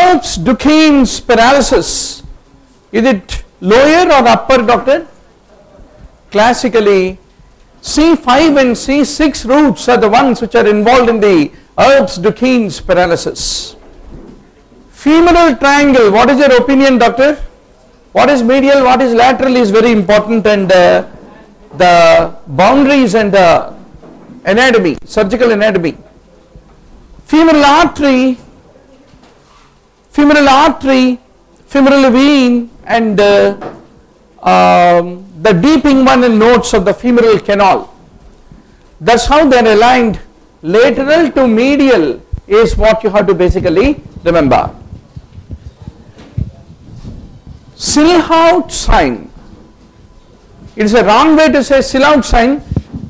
Erbs-Duchenne paralysis, is it lower or upper, doctor? Classically, C5 and C6 roots are the ones which are involved in the Erbs-Duchenne paralysis. Femoral triangle, what is your opinion, doctor? What is medial, what is lateral is very important, and the boundaries and the anatomy, surgical anatomy. Femoral artery, femoral vein, and the deep inguinal nodes of the femoral canal. That's how they are aligned. Lateral to medial is what you have to basically remember. Silhouette sign. It is a wrong way to say Silhouette sign.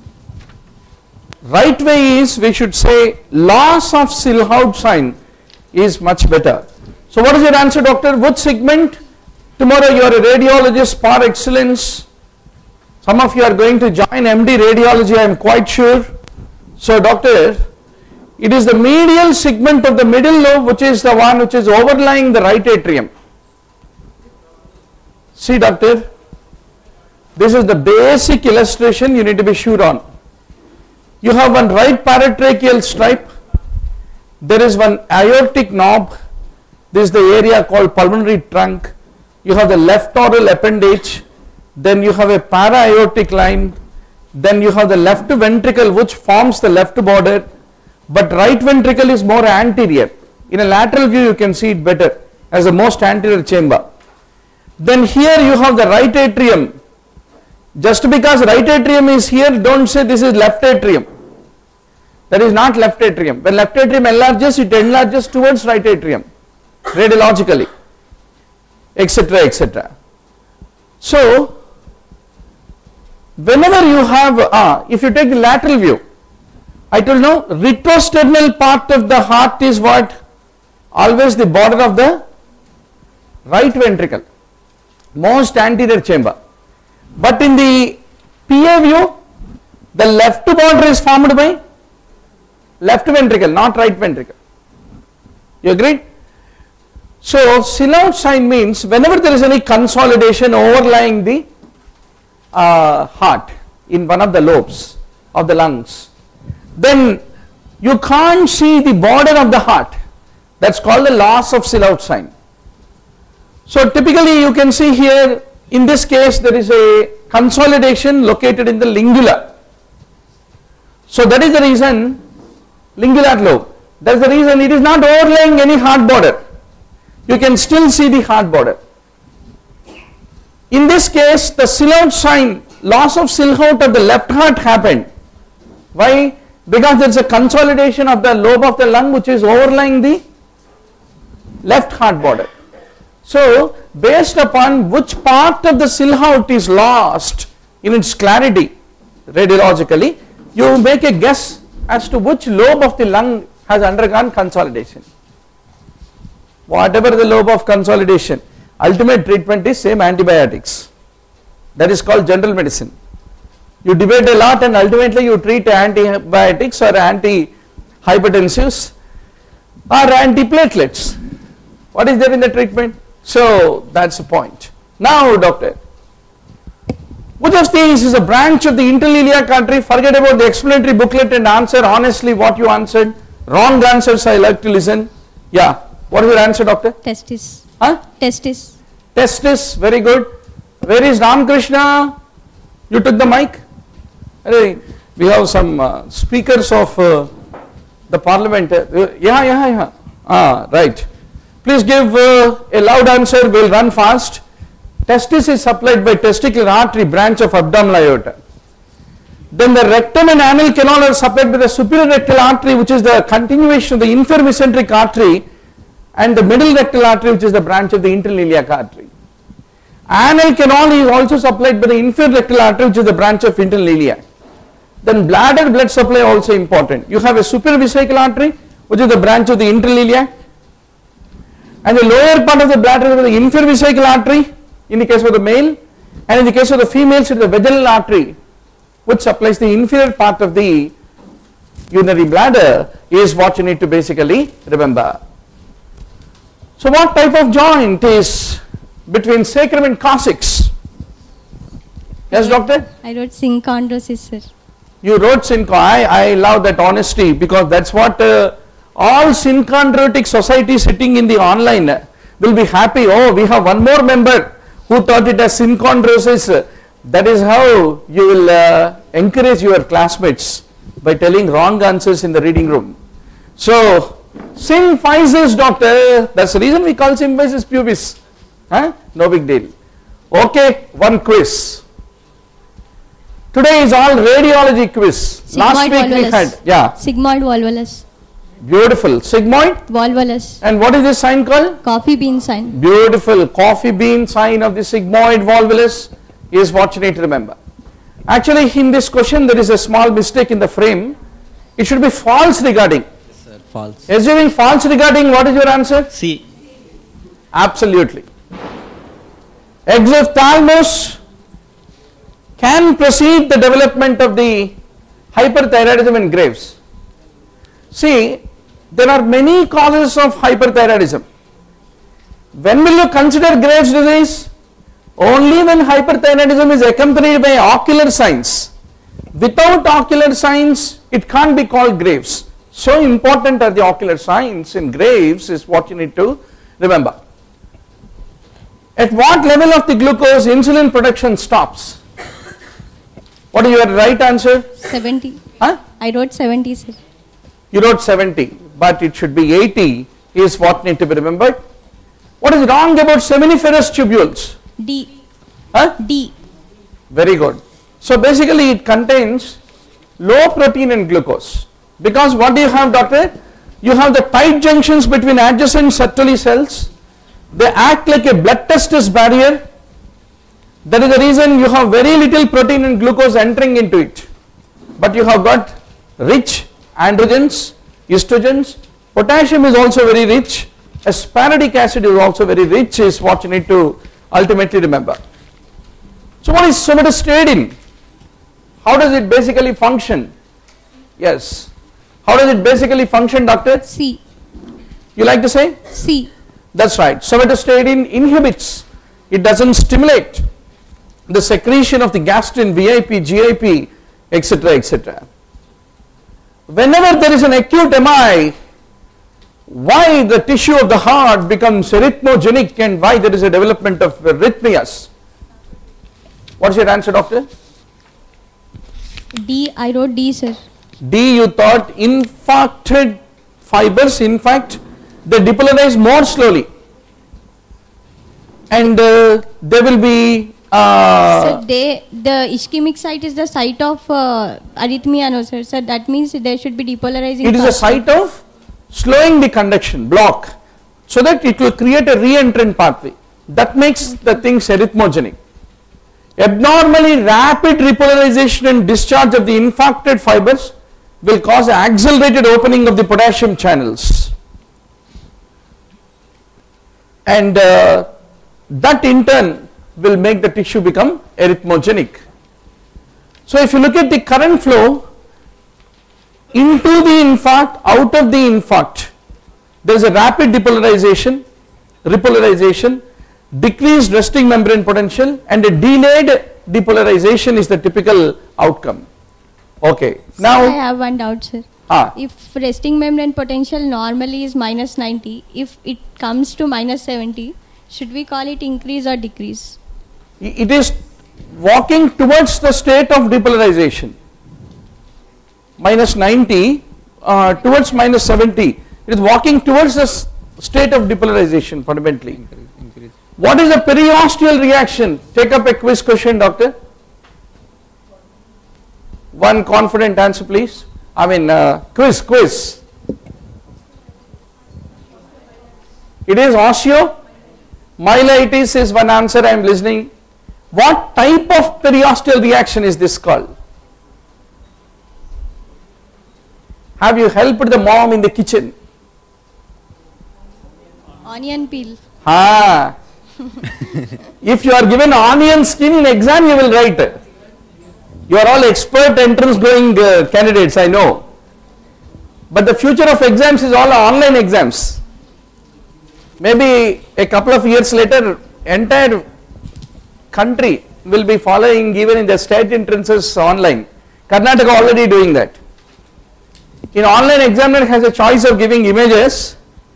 Right way is we should say loss of Silhouette sign is much better. So what is your answer, doctor? Which segment? Tomorrow you are a radiologist par excellence. Some of you are going to join MD radiology, I am quite sure. So doctor, it is the medial segment of the middle lobe which is the one which is overlying the right atrium. See doctor, this is the basic illustration you need to be sure on. You have one right paratracheal stripe, there is one aortic knob, this is the area called pulmonary trunk, you have the left oral appendage, then you have a para-aortic line, then you have the left ventricle which forms the left border, but right ventricle is more anterior. In a lateral view you can see it better as the most anterior chamber. Then here you have the right atrium. Just because right atrium is here, don't say this is left atrium. That is not left atrium. When left atrium enlarges, it enlarges towards right atrium, radiologically, etc., etc. So, whenever you have, if you take the lateral view, I told you, retrosternal part of the heart is what? Always the border of the right ventricle, most anterior chamber. But in the PA view, the left border is formed by left ventricle, not right ventricle. You agreed? So, Silhouette sign means whenever there is any consolidation overlying the heart in one of the lobes of the lungs, then you can't see the border of the heart. That's called the loss of Silhouette sign. So typically you can see here, in this case there is a consolidation located in the lingula. So that is the reason, lingular lobe, that is the reason it is not overlaying any heart border. You can still see the heart border. In this case the Silhouette sign, loss of Silhouette of the left heart happened. Why? Because there is a consolidation of the lobe of the lung which is overlying the left heart border. So based upon which part of the Silhouette is lost in its clarity radiologically, you make a guess as to which lobe of the lung has undergone consolidation. Whatever the lobe of consolidation, ultimate treatment is same antibiotics. That is called general medicine. You debate a lot and ultimately you treat antibiotics or antihypertensives or antiplatelets. What is there in the treatment? So that's the point. Now doctor, which of these is a branch of the interlinear artery? Forget about the explanatory booklet and answer honestly what you answered. Wrong answers I like to listen. Yeah, what is your answer, doctor? Testis. Huh? Testis. Testis, very good. Where is Ramakrishna? You took the mic? We have some speakers of the parliament. Yeah. Right. Please give a loud answer, we will run fast. Testis is supplied by testicular artery, branch of abdominal aorta. Then the rectum and anal canal are supplied by the superior rectal artery, which is the continuation of the inferior mesenteric artery, and the middle rectal artery, which is the branch of the interiliac artery. Anal canal is also supplied by the inferior rectal artery, which is the branch of interiliac. Then bladder blood supply also important. You have a superior vesical artery, which is the branch of the interiliac, and the lower part of the bladder is the inferior vesical artery in the case of the male, and in the case of the females it is the vaginal artery which supplies the inferior part of the urinary bladder, is what you need to basically remember. So what type of joint is between sacrum and coccyx? Yes, doctor? I wrote synchondrosis, sir. You wrote I love that honesty, because that's what all synchondrotic societies sitting in the online will be happy. Oh, we have one more member who thought it as synchondrosis. That is how you will encourage your classmates, by telling wrong answers in the reading room. So, symphysis, doctor, that's the reason we call symphysis pubis. Huh? No big deal. Okay, one quiz. Today is all radiology quiz. Sigmoid Last week we volvulus. had, yeah. Sigmoid volvulus. Beautiful. Sigmoid. Volvulus. And what is this sign called? Coffee bean sign. Beautiful. Coffee bean sign of the sigmoid volvulus is what you need to remember. Actually, in this question there is a small mistake in the frame. It should be false regarding. Yes, sir. False. Assuming false regarding, what is your answer? C. Absolutely. Exophthalmos can precede the development of the hyperthyroidism in Graves. See, there are many causes of hyperthyroidism. When will you consider Graves' disease? Only when hyperthyroidism is accompanied by ocular signs. Without ocular signs, it can't be called Graves. So important are the ocular signs in Graves is what you need to remember. At what level of the glucose insulin production stops? What is your right answer? 70. Huh? I wrote 70, sir. You wrote 70, but it should be 80 is what need to be remembered. What is wrong about seminiferous tubules? D. Huh? D. Very good. So basically it contains low protein and glucose. Because what do you have, doctor? You have the tight junctions between adjacent Sertoli cells. They act like a blood testis barrier. That is the reason you have very little protein and glucose entering into it. But you have got rich androgens, estrogens. Potassium is also very rich. Aspartic acid is also very rich, is what you need to ultimately remember. So what is somatostatin? How does it basically function? Yes. How does it basically function, doctor? C. You like to say? C. That's right. Somatostatin inhibits. It doesn't stimulate the secretion of the gastrin, VIP, GIP, etc., etc. Whenever there is an acute MI, why the tissue of the heart becomes arrhythmogenic and why there is a development of arrhythmias? What's your answer, doctor? D. I wrote D, sir. D, you thought infarcted fibers, in fact, they depolarize more slowly and they will be So the ischemic site is the site of arrhythmia, no, sir. So that means there should be depolarizing. it is a faster. site of slowing the conduction block so that it will create a re-entrant pathway that makes the things arrhythmogenic. Abnormally rapid repolarization and discharge of the infarcted fibers will cause accelerated opening of the potassium channels, and that in turn will make the tissue become arrhythmogenic. So if you look at the current flow into the infarct, out of the infarct, there is a rapid depolarization, repolarization, decreased resting membrane potential, and a delayed depolarization is the typical outcome. Okay, now I have one doubt, sir. If resting membrane potential normally is minus 90, if it comes to minus 70, should we call it increase or decrease? it is walking towards the state of depolarization. Minus 90 towards minus 70, it is walking towards the state of depolarization fundamentally. Increase. What is the periosteal reaction? Take up a quiz question, doctor. One confident answer, please. I mean, quiz. It is osteo. Myelitis is one answer I am listening. What type of periosteal reaction is this called? Have you helped the mom in the kitchen? Onion peel. If you are given onion skin in exam, you will write. You are all expert entrance going candidates, I know. But the future of exams is all online exams. maybe a couple of years later, entire country will be following even in the state entrances online. Karnataka already doing that. In online, examiner has a choice of giving images,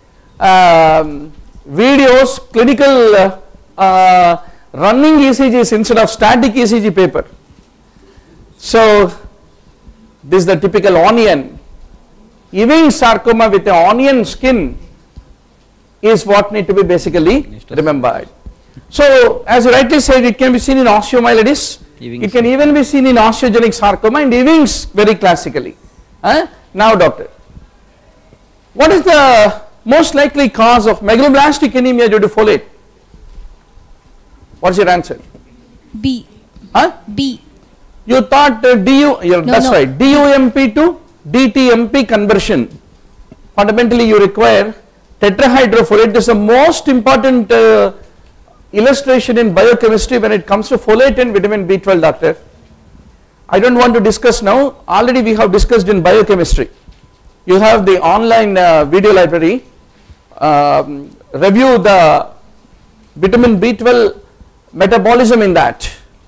videos, clinical running ECGs instead of static ECG paper. So this is the typical onion. Ewing sarcoma with the onion skin is what need to be basically remembered. So as you rightly said, it can be seen in osteomyelitis, it can even be seen in osteogenic sarcoma and Ewing's very classically. Now doctor, what is the most likely cause of megaloblastic anemia due to folate? What is your answer? B. B. You thought that's right, DUMP to DTMP conversion. Fundamentally you require tetrahydrofolate. This is the most important illustration in biochemistry when it comes to folate and vitamin B12, doctor. I don't want to discuss now, already we have discussed in biochemistry. You have the online video library, review the vitamin B12 metabolism in that.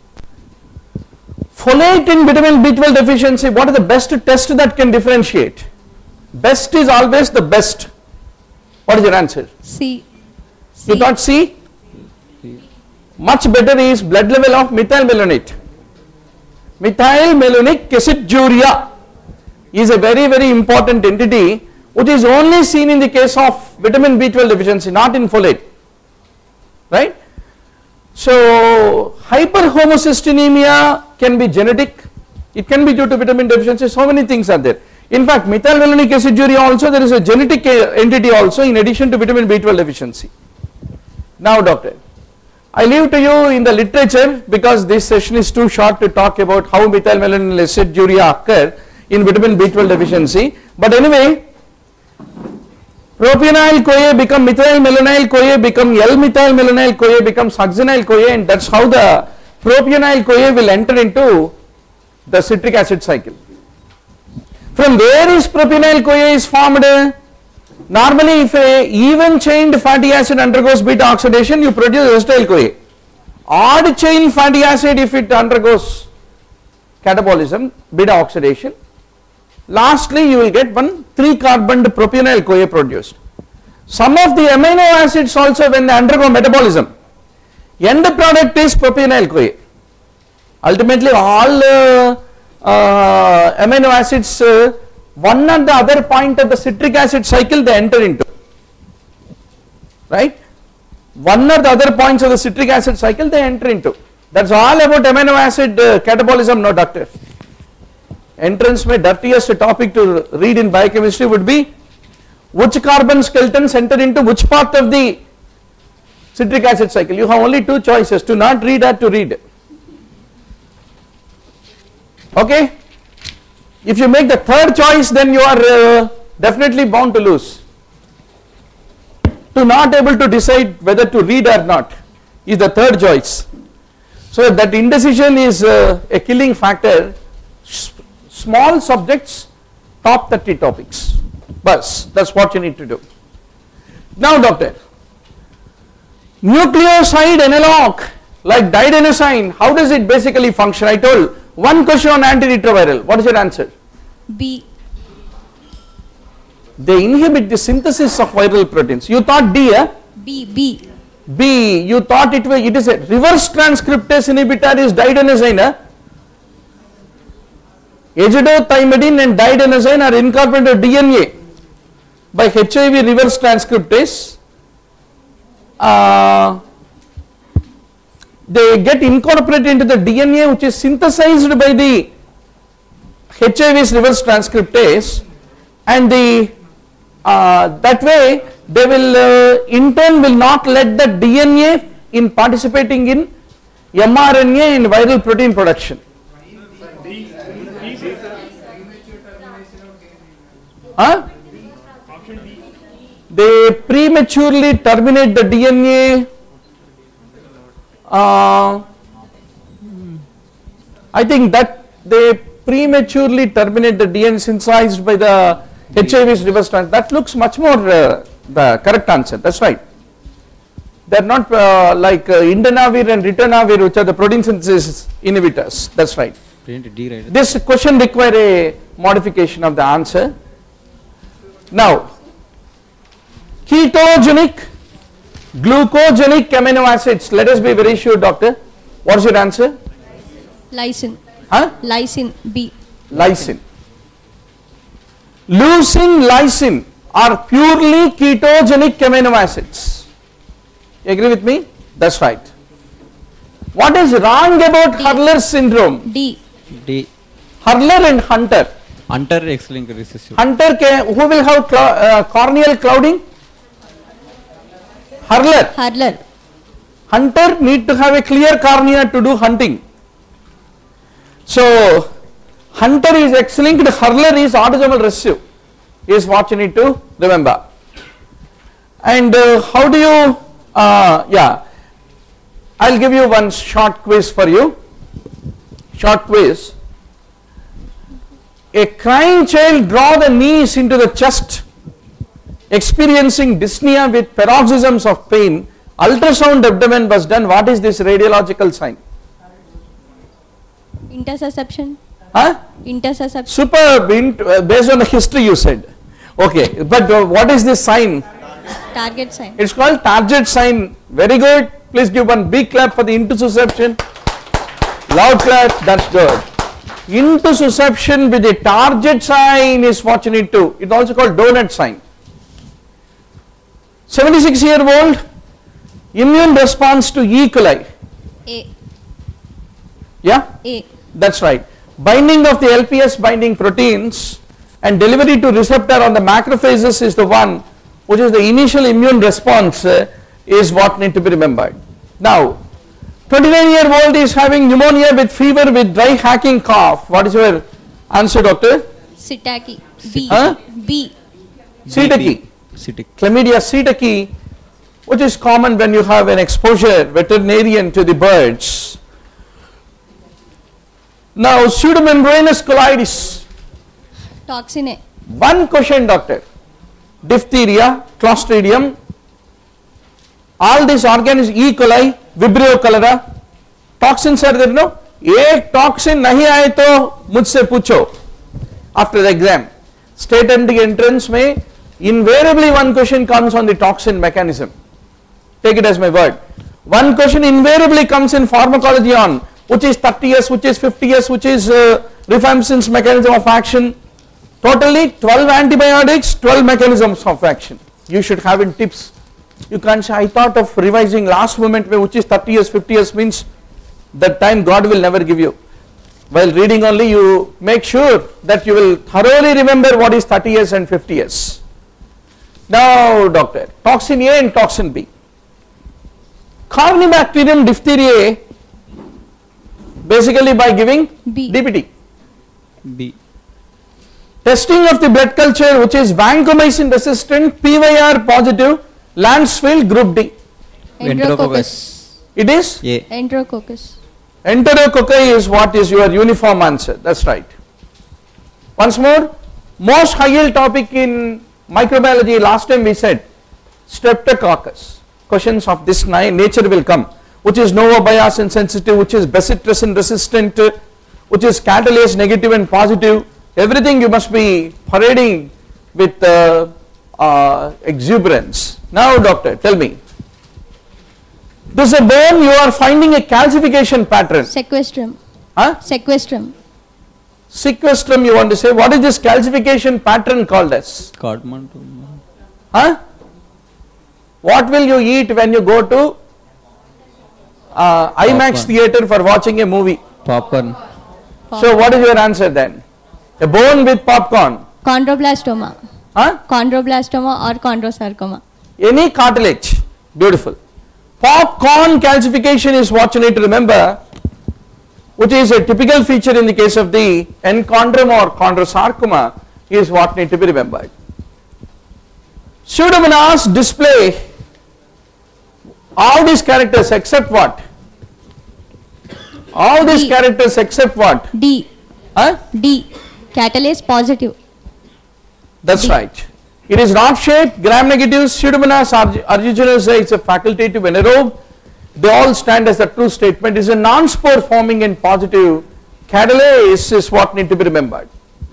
Folate and vitamin B12 deficiency, what is the best test that can differentiate? Best is always the best. What is your answer? C. You thought C? Much better is blood level of methylmalonate. Methylmalonic aciduria is a very, very important entity which is only seen in the case of vitamin B12 deficiency, not in folate, right? So hyperhomocystinemia can be genetic, it can be due to vitamin deficiency, so many things are there. In fact, methylmalonic aciduria also, there is a genetic entity also in addition to vitamin B12 deficiency. Now doctor, I leave to you in the literature because this session is too short to talk about how methylmalonic aciduria occur in vitamin B12 deficiency, but anyway, propionyl CoA become methylmalonyl CoA become L-methylmalonyl CoA becomes succinyl CoA, and that's how the propionyl CoA will enter into the citric acid cycle. From where is propionyl CoA is formed? Normally if a even chained fatty acid undergoes beta oxidation, you produce acetyl CoA. Odd chain fatty acid, if it undergoes catabolism, beta oxidation, lastly you will get one 3-carbon propionyl CoA produced. Some of the amino acids also, when they undergo metabolism, end product is propionyl CoA. Ultimately all amino acids, one at the other point of the citric acid cycle they enter into, right? One or the other points of the citric acid cycle they enter into. That's all about amino acid catabolism, no doctor. Entrance mein dirtiest topic to read in biochemistry would be which carbon skeletons enter into which part of the citric acid cycle. You have only two choices, to not read or to read. Okay? If you make the third choice, then you are definitely bound to lose. To not able to decide whether to read or not is the third choice. So that indecision is a killing factor. Small subjects, top 30 topics. Bas, that's what you need to do. Now doctor, nucleoside analog like diadenosine, how does it basically function? I told one question on antiretroviral. What is your answer? B. They inhibit the synthesis of viral proteins. You thought D, eh? B. B. You thought it is a reverse transcriptase inhibitor is diadenosine, eh? Azidothymidine and diadenosine are incorporated DNA by HIV reverse transcriptase. They get incorporated into the DNA which is synthesized by the HIV's reverse transcriptase, and that way they will in turn will not let the DNA in participating in mRNA and viral protein production. They prematurely terminate the DNA. I think that they prematurely terminate the DNA synthesized by the HIV's reverse transcriptase. That looks much more the correct answer. That's right. They are not like Indonavir and Ritonavir, which are the protein synthesis inhibitors. That's right. D, right? This question require a modification of the answer. Now, ketogenic, glucogenic amino acids. Let us be very sure, doctor. What is your answer? Lysine. Huh? Lysine. B. Lysine. Leucine, lysine are purely ketogenic amino acids. You agree with me? That's right. What is wrong about Hurler syndrome? D. D. Hurler and Hunter. Hunter X-linked recessive. Hunter, who will have corneal clouding? Hurler. Hurler. Hunter need to have a clear cornea to do hunting. So, Hunter is X-linked, Hurler is autosomal recessive, is what you need to remember. And how do you, yeah, I will give you one short quiz for you. Short quiz. A crying child draw the knees into the chest, experiencing dyspnea with paroxysms of pain. Ultrasound abdomen was done. What is this radiological sign? Intersusception. Huh? Intersusception. Superb, based on the history you said. Okay, but what is this sign? Target sign. It's called target sign. Very good. Please give one big clap for the intersusception. Loud clap. That's good. Intersusception with a target sign is what you need to. It's also called donut sign. 76-year-old, immune response to E. coli. A. Yeah? A. That's right. Binding of the LPS binding proteins and delivery to receptor on the macrophages is the one which is the initial immune response is what need to be remembered. Now, 29-year-old is having pneumonia with fever with dry hacking cough. What is your answer, doctor? Sitaki. B. Huh? B. Sitaki. Chlamydia psittaci, which is common when you have an exposure veterinarian to the birds. Now, pseudomembranous colitis. Toxin A. One question, doctor. Diphtheria, Clostridium, all these organisms, E. coli, Vibrio cholera, toxins are there, no? एक toxin नहीं आए तो मुझसे पूछो after the exam. State entry entrance में invariably one question comes on the toxin mechanism. Take it as my word. One question invariably comes in pharmacology on which is 30S, which is 50S, which is rifampicин's mechanism of action. Totally 12 antibiotics, 12 mechanisms of action. You should have in tips. You can't say, I thought of revising last moment which is 30S, 50S means that time God will never give you. While reading only you make sure that you will thoroughly remember what is 30S and 50S. Now doctor, toxin A and toxin B. Corynebacterium diphtheriae basically by giving B. DPT. B. Testing of the blood culture which is vancomycin resistant, PYR positive, Lancefield group D. Enterococcus. It is? A. Enterococcus. Enterococci is what is your uniform answer. That's right. Once more, most high yield topic in microbiology, last time we said Streptococcus. Questions of this nature will come. Which is novobiasin sensitive, which is bacitracin resistant, which is catalase negative and positive. Everything you must be parading with exuberance. Now doctor, tell me. This is a bone, you are finding a calcification pattern. Sequestrum. Huh? Sequestrum. Sequestrum you want to say. What is this calcification pattern called as? Codman. Huh? What will you eat when you go to IMAX Popcorn. theater for watching a movie? Popcorn. So what is your answer then? A bone with popcorn. Chondroblastoma. Huh? Chondroblastoma or chondrosarcoma. Any cartilage. Beautiful. Popcorn calcification is what you need to remember, which is a typical feature in the case of the enchondrum or chondrosarcoma is what need to be remembered. Pseudomonas display all these characters except what? All these D. characters except what? D. Huh? D. Catalase positive. That's D. right. It is rod shaped, gram negative, Pseudomonas aeruginosa is a facultative anaerobe. They all stand as the true statement. It is a non-spore forming and positive. Catalase is what need to be remembered.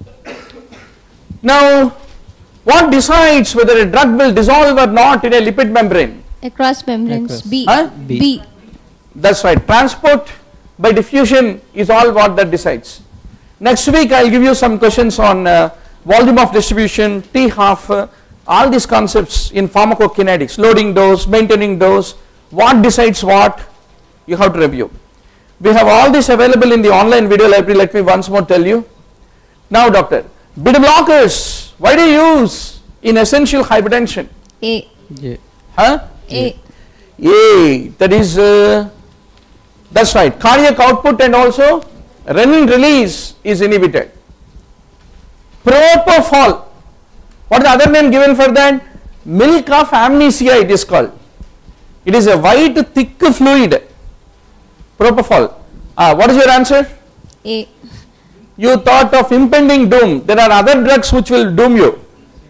Now, what decides whether a drug will dissolve or not in a lipid membrane? Across membranes. Across. B. Huh? B. That's right. Transport by diffusion is all what that decides. Next week I will give you some questions on volume of distribution, T half, all these concepts in pharmacokinetics, loading dose, maintaining dose, what decides what, you have to review. We have all this available in the online video library, let me once more tell you. Now doctor, beta blockers, why do you use in essential hypertension? A. Yeah. Huh? A. A, that is, that's right, cardiac output and also renin release is inhibited. Propofol, what is the other name given for that? Milk of amnesia it is called. It is a white thick fluid. Propofol. What is your answer? A. You thought of impending doom. There are other drugs which will doom you.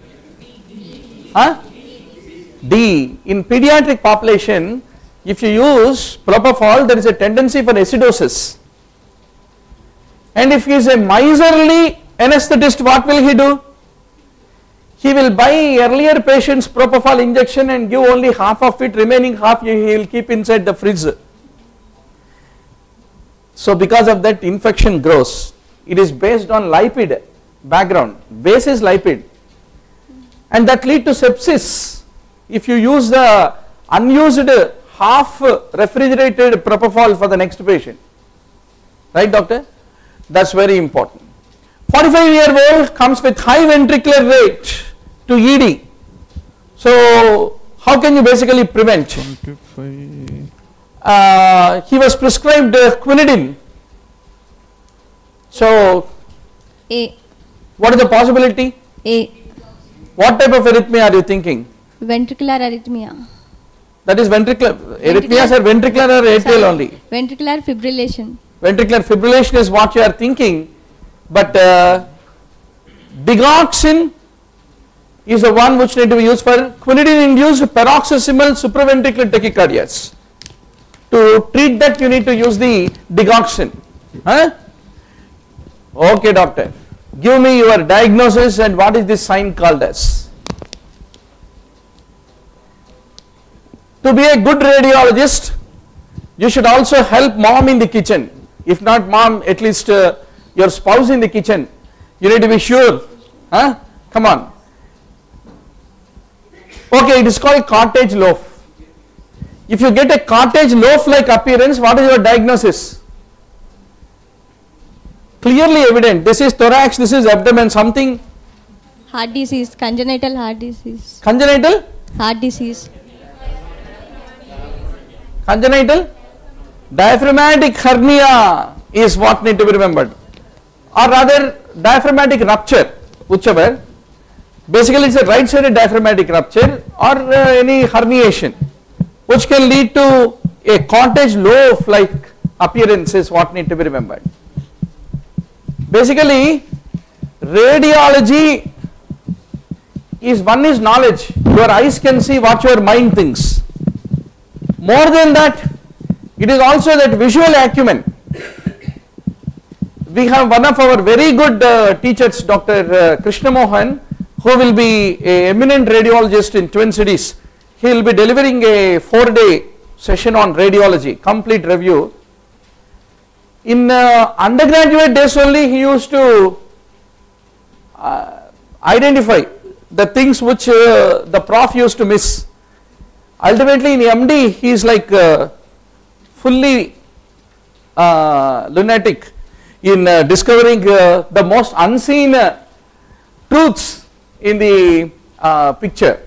Huh? D. In pediatric population, if you use propofol, there is a tendency for acidosis. And if he is a miserly anesthetist, what will he do? He will buy earlier patients propofol injection and give only half of it, remaining half he will keep inside the fridge. So because of that infection grows. It is based on lipid background, base is lipid, and that lead to sepsis. If you use the unused half refrigerated propofol for the next patient, right doctor? That's very important. 45-year-old comes with high ventricular rate to ED. So how can you basically prevent? He was prescribed quinidine. So A. what is the possibility? A. What type of arrhythmia are you thinking? Ventricular arrhythmia. That is ventricular. Arrhythmias are ventricular or atrial only. Ventricular fibrillation. Ventricular fibrillation is what you are thinking, but digoxin is the one which need to be used for quinidine induced paroxysmal supraventricular tachycardias. To treat that you need to use the digoxin. Huh? Okay doctor, give me your diagnosis and what is this sign called as? To be a good radiologist, you should also help mom in the kitchen. If not mom, at least your spouse in the kitchen. You need to be sure. Huh? Come on. Okay, it is called cottage loaf. If you get a cottage loaf like appearance, what is your diagnosis? Clearly evident. This is thorax, this is abdomen, something. Heart disease. Congenital heart disease. Congenital? Heart disease. Congenital? Diaphragmatic hernia is what need to be remembered, or rather diaphragmatic rupture, whichever. Basically it's a right sided diaphragmatic rupture or any herniation which can lead to a cottage loaf like appearance is what need to be remembered. Basically radiology is one is knowledge, your eyes can see what your mind thinks. More than that, it is also that visual acumen. We have one of our very good teachers, Dr. Krishna Mohan, who will be an eminent radiologist in Twin Cities. He will be delivering a 4-day session on radiology, complete review. In undergraduate days only, he used to identify the things which the prof used to miss. Ultimately in MD, he is like fully lunatic in discovering the most unseen truths in the picture.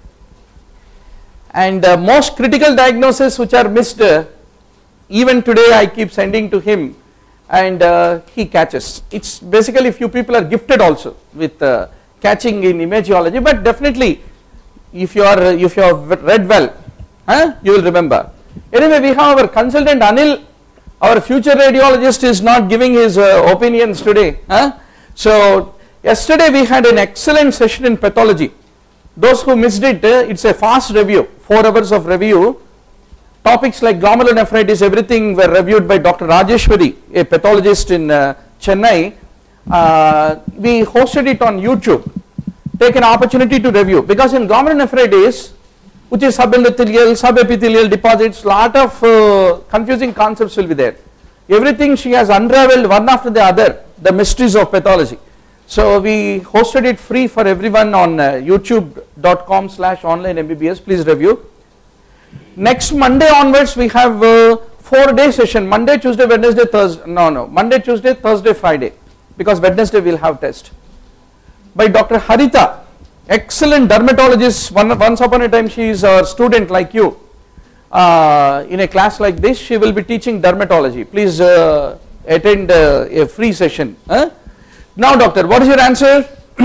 And most critical diagnoses which are missed, even today I keep sending to him and he catches. It's basically few people are gifted also with catching in imageology, but definitely if you have read well, you will remember. Anyway, we have our consultant Anil, our future radiologist is not giving his opinions today. So yesterday we had an excellent session in pathology. Those who missed it, it's a fast review, 4 hours of review. Topics like glomerulonephritis, everything were reviewed by Dr. Rajeshwari, a pathologist in Chennai. We hosted it on YouTube. Take an opportunity to review, because in glomerulonephritis, which is subendothelial, subepithelial deposits, lot of confusing concepts will be there. Everything she has unraveled one after the other, the mysteries of pathology. So we hosted it free for everyone on youtube.com/online-MBBS. Please review. Next Monday onwards we have 4-day session, Monday, Tuesday, Wednesday, Thursday, Monday, Tuesday, Thursday, Friday, because Wednesday we will have test. By Dr. Harita, excellent dermatologist. Once upon a time she is a student like you. In a class like this she will be teaching dermatology. Please attend a free session. Now doctor, what is your answer?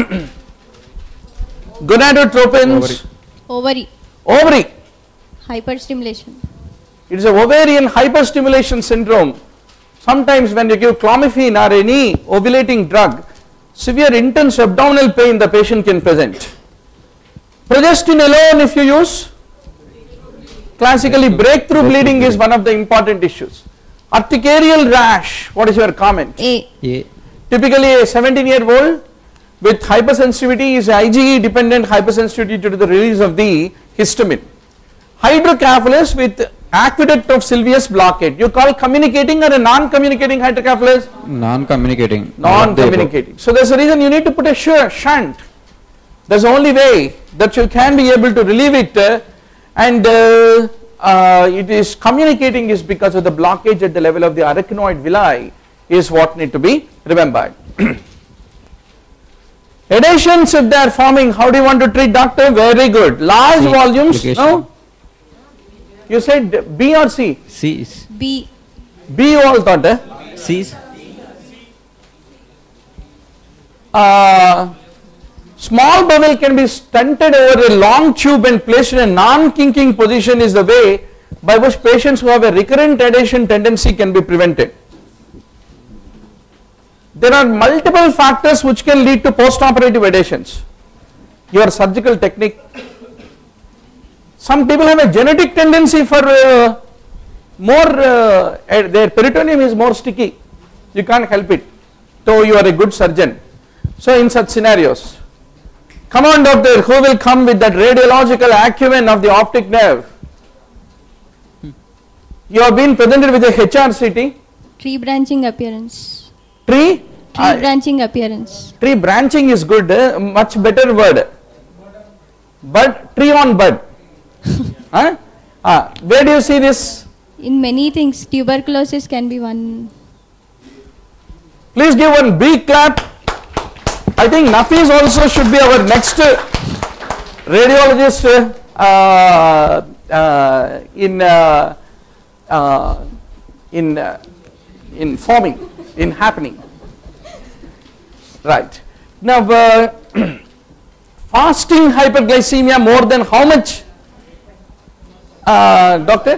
Gonadotropins. Ovary. Ovary. Hyperstimulation. It is a ovarian hyperstimulation syndrome. Sometimes when you give clomiphene or any ovulating drug, severe intense abdominal pain the patient can present. Progestin alone if you use, classically breakthrough bleeding is one of the important issues. Urticarial rash, what is your comment? A. Typically a 17-year-old with hypersensitivity is IgE dependent hypersensitivity due to the release of the histamine. Hydrocephalus with aqueduct of Sylvius blockade. You call communicating or a non-communicating hydrocephalus? Non-communicating. Non-communicating. So there's a reason you need to put a shunt. That's the only way that you can be able to relieve it, and it is communicating is because of the blockage at the level of the arachnoid villi is what need to be remembered. Adhesions if they are forming, how do you want to treat doctor? Very good. Large volumes, no? You said B or C? C. B. B you all thought, C. Small bowel can be stented over a long tube and placed in a non-kinking position is the way by which patients who have a recurrent adhesion tendency can be prevented. There are multiple factors which can lead to post-operative adhesions. Your surgical technique. Some people have a genetic tendency for their peritoneum is more sticky. You can't help it, though you are a good surgeon. So in such scenarios, come on doctor, who will come with that radiological acumen of the optic nerve? You have been presented with a HRCT. Tree branching appearance. Tree Branching appearance. Tree branching is good, much better word. Bud, tree on bud. Where do you see this? In many things, tuberculosis can be one. Please give one big clap. I think Nafis also should be our next radiologist in forming, in happening. Right. Now, fasting hyperglycemia more than how much? Doctor?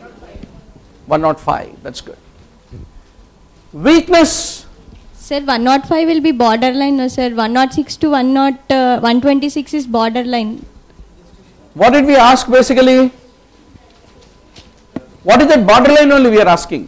105. That's good. Weakness. Sir, 105 will be borderline. No, sir. 106 to 126 is borderline. What did we ask basically? What is that borderline only we are asking?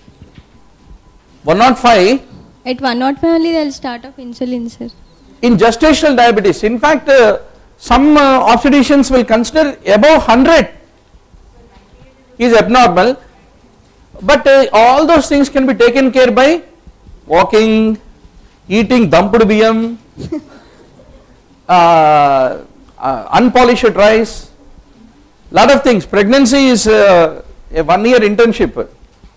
105. At 105 only they will start off insulin, sir. In gestational diabetes, in fact, some obstetricians will consider above 100 is abnormal, but all those things can be taken care by walking, eating dumped biyam, unpolished rice, lot of things. Pregnancy is a 1-year internship.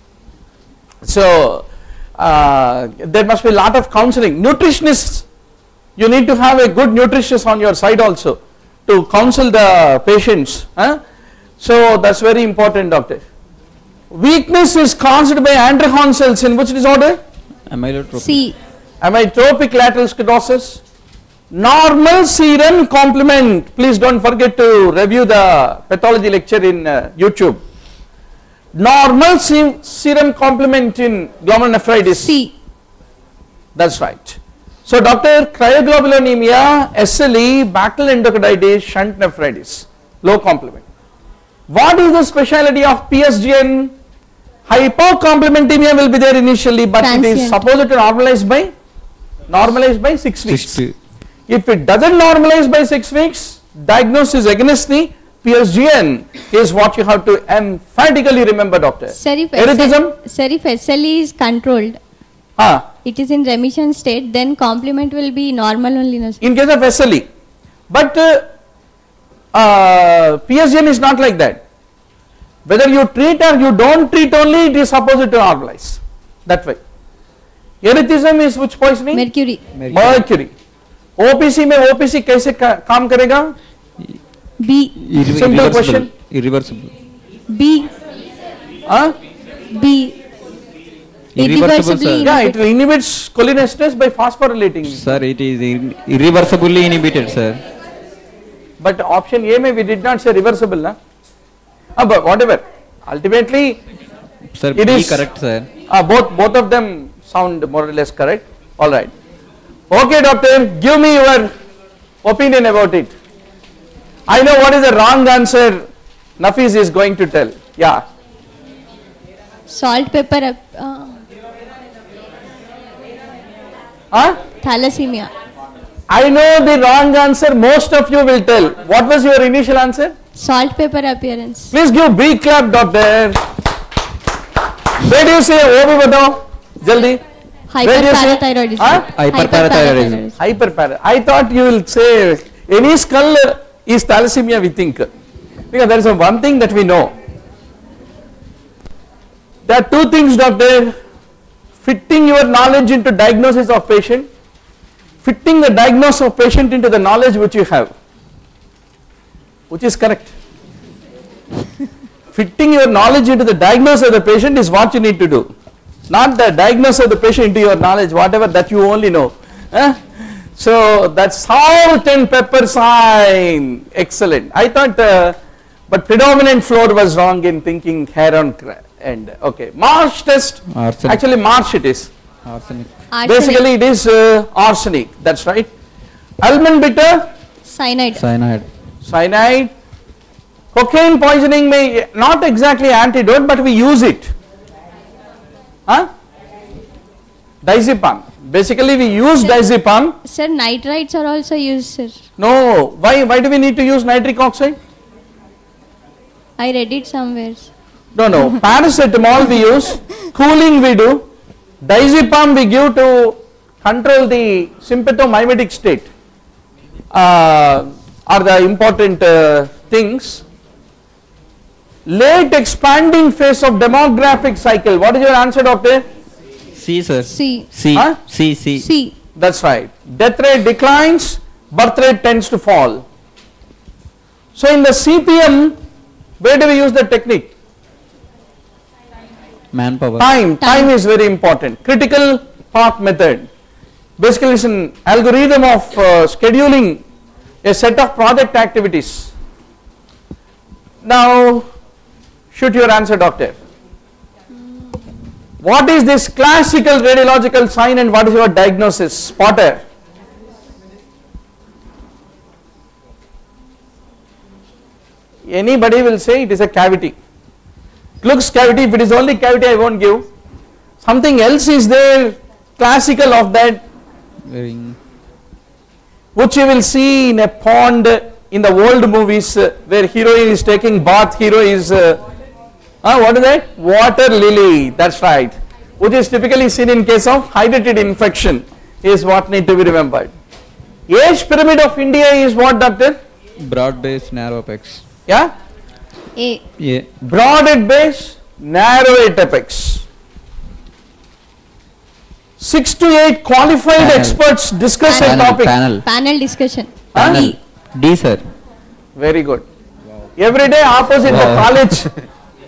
So there must be a lot of counseling. Nutritionists, you need to have a good nutritionist on your side also to counsel the patients. So that's very important, doctor. Weakness is caused by Andrehon cells in which disorder? Amyotrophic. C. Amyotrophic lateral sclerosis. Normal serum complement. Please don't forget to review the pathology lecture in YouTube. Normal serum complement in glomerulonephritis. C. That's right. So doctor, cryoglobulinemia, SLE, bacterial endocarditis, shunt nephritis, low complement. What is the speciality of PSGN? Hypocomplementemia will be there initially, but it is Transient. supposed to normalize by 6 weeks. 60. If it doesn't normalize by 6 weeks, diagnosis against the PSGN is what you have to emphatically remember, doctor. Sir, if Erythrism? Sir, if SLE is controlled, it is in remission state, then complement will be normal only. No, sir. In case of SLE, but PSGN is not like that. Whether you treat or you don't treat only, it is supposed to normalize. That way. Erythrism is which poisoning? Mercury. Mercury. OPC में OPC कैसे काम करेगा? B. Simple question. Irreversible. B. Huh? B. Irreversible, sir. Yeah, it inhibits cholinesterase by phosphorylating. Sir, it is irreversibly inhibited, sir. But option A may we did not say reversible, na? But whatever. Ultimately, Sir, it B is correct, sir. both of them sound more or less correct. All right. Okay, doctor, give me your opinion about it. I know what is the wrong answer Nafis is going to tell. Yeah. Salt, pepper, thalassemia. I know the wrong answer most of you will tell. What was your initial answer? Salt, pepper appearance. Please give big clap, doctor. Where do you say OB batao? Jaldi. Where do you say? Hyperparathyroidism. Hyperparathyroidism. Hyperpara. I thought you will say any skull is thalassemia, we think. Because there is one thing that we know. There are two things, doctor. Fitting your knowledge into diagnosis of patient, fitting the diagnosis of patient into the knowledge which you have, which is correct. Fitting your knowledge into the diagnosis of the patient is what you need to do, not the diagnosis of the patient into your knowledge, whatever that you only know. So that's salt and pepper sign. Excellent. I thought, but predominant floor was wrong in thinking hair on end. Okay, Marsh test. Arsenic. Actually, Marsh it is. Arsenic. Basically, it is arsenic. That's right. Almond bitter, Cyanide. Cyanide. cyanide. Cocaine poisoning may not exactly antidote, but we use it. Diazepam. Basically, we use diazepam. Sir, nitrites are also used, sir. No, why do we need to use nitric oxide? I read it somewhere. No, paracetamol we use, cooling we do, diazepam we give to control the sympathomimetic state are the important things. Late expanding phase of demographic cycle. What is your answer, doctor? C, sir. C. C. Huh? C. C. C. That's right. Death rate declines, birth rate tends to fall. So in the CPM, where do we use the technique? Manpower. Time is very important. Critical path method. Basically, it's an algorithm of scheduling a set of project activities. Now, shoot your answer, doctor. What is this classical radiological sign and what is your diagnosis? Spotter. Anybody will say it is a cavity. Looks cavity, if it is only cavity I won't give. Something else is there, classical of that, which you will see in a pond in the old movies where heroine is taking bath, hero is, what is that? Water lily, that's right. Which is typically seen in case of hydrated infection is what need to be remembered. Age pyramid of India is what, doctor? Broad base, narrow apex. Yeah? A. Yeah. Broad at base, narrow at apex. 6 to 8 qualified Panel. experts discuss a Panel. topic. Panel discussion. Panel. D. D, sir. Very good. Every day opposite the Wow. college.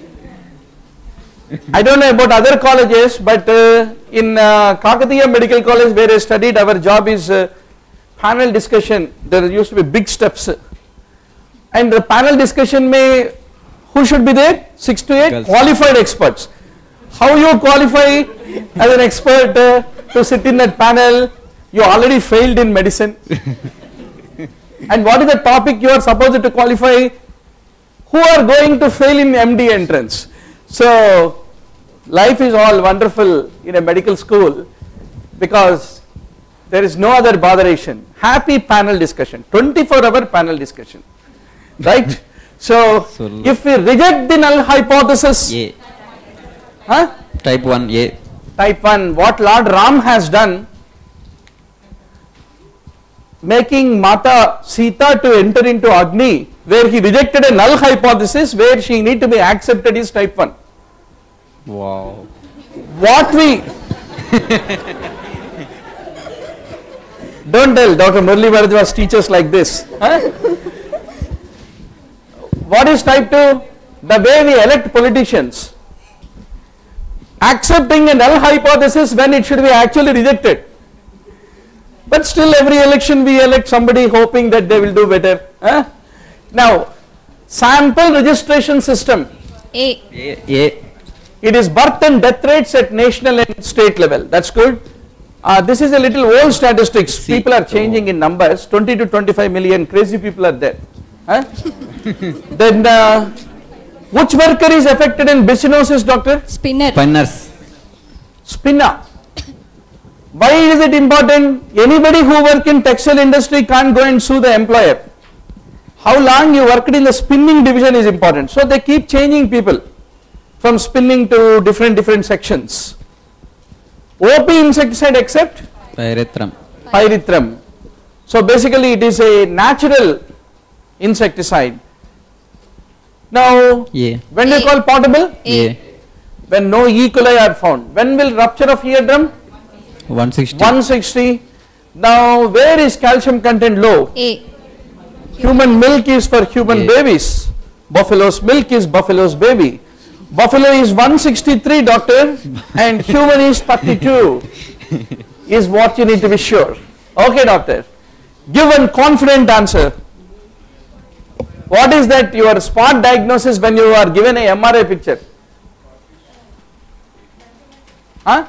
I don't know about other colleges, but in Kakatiya Medical College where I studied, our job is panel discussion. There used to be big steps. And the panel discussion may, who should be there? 6 to 8 Girls. qualified experts. How you qualify as an expert to sit in that panel? You already failed in medicine. And what is the topic you are supposed to qualify? Who are going to fail in MD entrance? So life is all wonderful in a medical school because there is no other botheration. Happy panel discussion, 24-hour panel discussion, right? So if we reject the null hypothesis, A. huh? Type 1 A. Type 1, what Lord Ram has done, making Mata Sita to enter into Agni, where he rejected a null hypothesis where she need to be accepted, is type 1. Wow. What we don't tell Dr. Murli Bharadwaj teaches like this. Huh? What is type 2? The way we elect politicians, accepting a null hypothesis when it should be actually rejected. But still every election we elect somebody hoping that they will do better. Huh? Now, sample registration system. A. A. It is birth and death rates at national and state level. That's good. This is a little old statistics. See, people are changing in numbers. 20 to 25 million crazy people are there. Huh? Then which worker is affected in bicyanosis, doctor? Spinner. Spinners. Spinner. Why is it important? Anybody who work in textile industry can't go and sue the employer. How long you worked in the spinning division is important. So they keep changing people from spinning to different sections. OP insecticide except Pyrethrum. pyrethrum. So basically it is a natural insecticide. Now A. when do you A. call potable? A. When no E. coli are found. When will rupture of eardrum? 160. 160. Now where is calcium content low? A. Human milk is for human A. babies. Buffalo's milk is buffalo's baby. Buffalo is 163, doctor, and human is 32. Is what you need to be sure. Okay, doctor. Give one confident answer. What is that your spot diagnosis when you are given a MRI picture? Huh?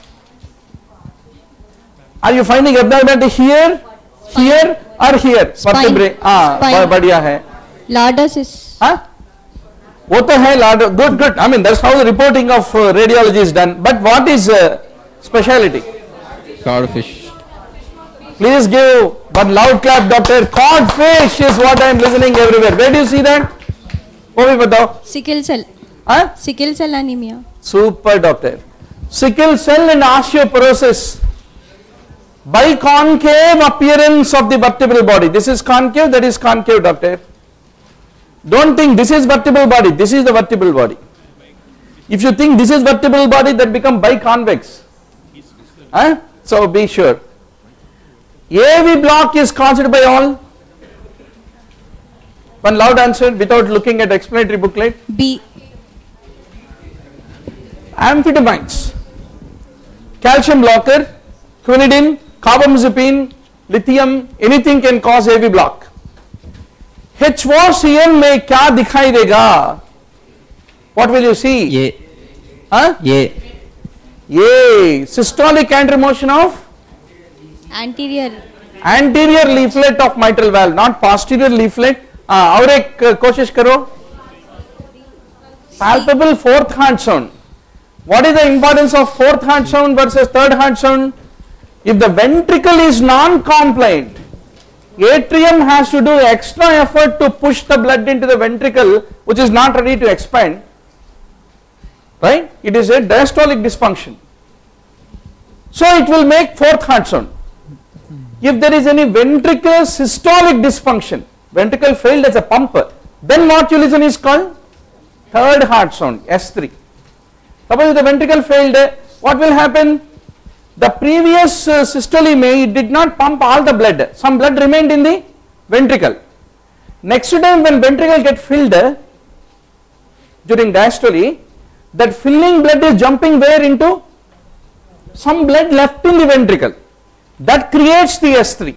Are you finding abnormality here, here, or here? Spine. Vertebrae. Spine. बढ़िया है. Lordosis. Huh? वो तो है लाडो. Good. I mean that's how the reporting of radiology is done. But what is speciality? Codfish. Please give one loud clap, doctor. Codfish is what I am listening everywhere. Where do you see that? वो भी बताओ. Sickle cell. Huh? Sickle cell anemia. Super, doctor. Sickle cell and osteoporosis. Biconcave appearance of the vertebral body. This is concave, that is concave, doctor. Don't think this is vertebral body, this is the vertebral body. If you think this is vertebral body, that become biconvex. Huh? So be sure. AV block is caused by all. One loud answer without looking at explanatory booklet. B. Amphetamines, calcium blocker, quinidine, carbamazepine, lithium, anything can cause AV block. HOCM में क्या दिखाई देगा? What will you see? A. Huh? A. ये systolic anteromotion of Anterior. anterior leaflet of mitral valve, not posterior leaflet. और एक कोशिश करो. Palpable fourth heart sound. What is the importance of fourth heart sound versus third heart sound? If the ventricle is non-compliant, atrium has to do extra effort to push the blood into the ventricle, which is not ready to expand. Right? It is a diastolic dysfunction. So it will make fourth heart sound. If there is any ventricular systolic dysfunction, ventricle failed as a pumper, then what you listen is called third heart sound, S3. Suppose if the ventricle failed, what will happen? The previous systole it did not pump all the blood. Some blood remained in the ventricle. Next time when ventricle get filled during diastole, that filling blood is jumping where into some blood left in the ventricle. That creates the S3.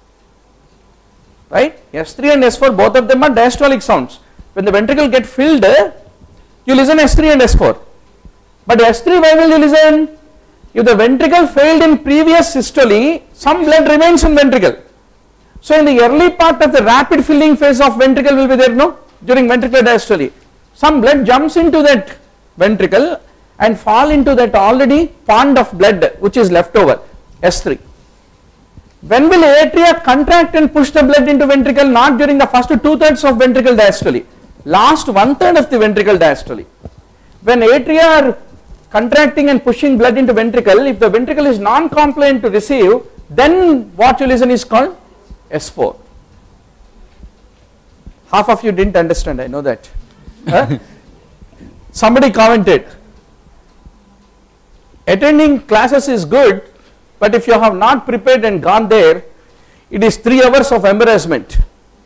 Right? S3 and S4 both of them are diastolic sounds. When the ventricle get filled, you listen S3 and S4. But S3 why will you listen? If the ventricle failed in previous systole, some blood remains in ventricle. So in the early part of the rapid filling phase of ventricle will be there, no? During ventricular diastole, some blood jumps into that ventricle and fall into that already pond of blood which is left over, S3. When will atria contract and push the blood into ventricle? Not during the first 2/3 of ventricle diastole, last 1/3 of the ventricle diastole. When atria are contracting and pushing blood into ventricle, if the ventricle is non-compliant to receive, then what you listen is called S4. Half of you didn't understand, I know that. Huh? Somebody commented, attending classes is good, but if you have not prepared and gone there, it is 3 hours of embarrassment.